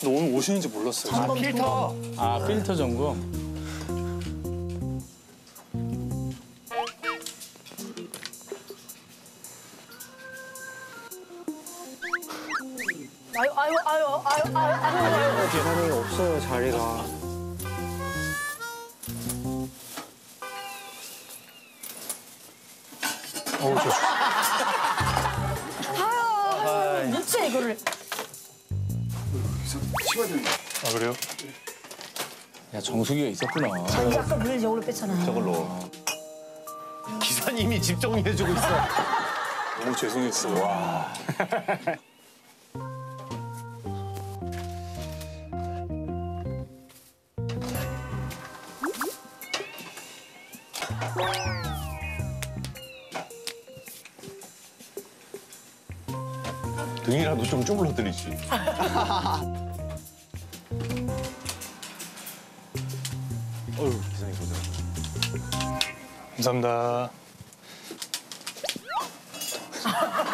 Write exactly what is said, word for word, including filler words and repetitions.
너 오늘 오시는지 몰랐어요. 아, 필터. 아, 필터 점검. 아유 아유 아유 아유 아유 아유. 계산이 없어요, 자리가. 어우, 저 아유 무채 이거를. 아, 그래요? 야, 정수기가 있었구나. 아니 아까 물을 저걸로 뺐잖아요. 저걸로. 기사님이 집 정리해주고 있어. 너무 죄송했어. 와. 등이라도 좀 쭈물러드리지. 어휴, 기사님 고생. 감사합니다.